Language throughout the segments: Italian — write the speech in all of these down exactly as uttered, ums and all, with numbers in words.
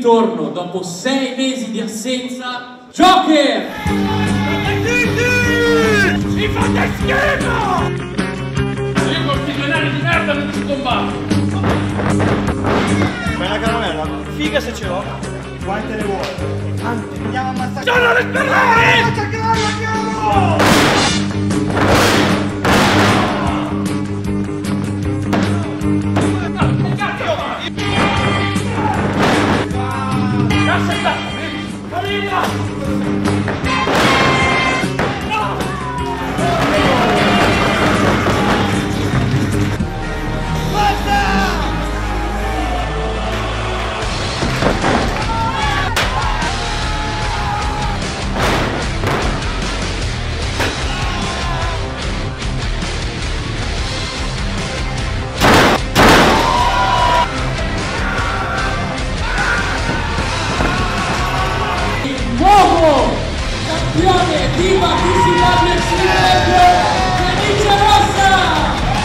ritorno dopo sei mesi di assenza, Joker! Mi fate schifo! Io col milionario di merda non ci combatto! Vuoi una caramella? Figa se ce l'ho! Quante ne vuoi? Tante, andiamo a ammazzare! Sono le sperare! Nuovo campione Viva P C W Extreme, Felice Rossa!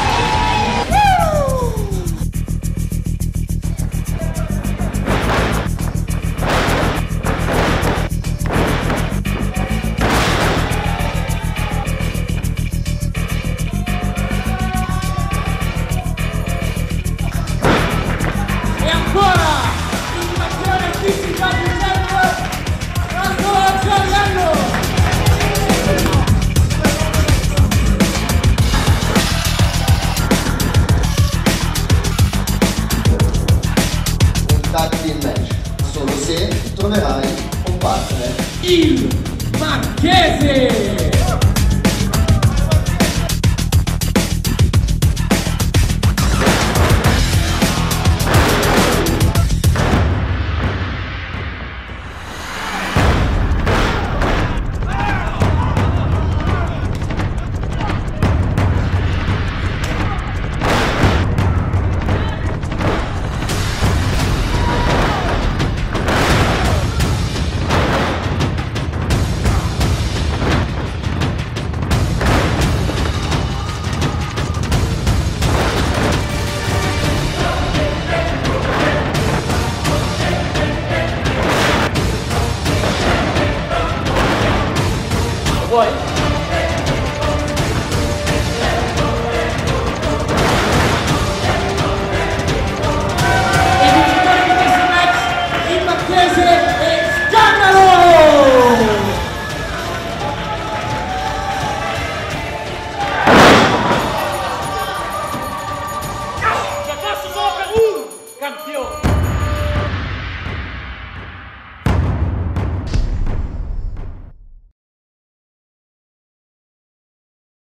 E ancora il campione P C W Tag team match, solo se troverai un partner. Il Marchese!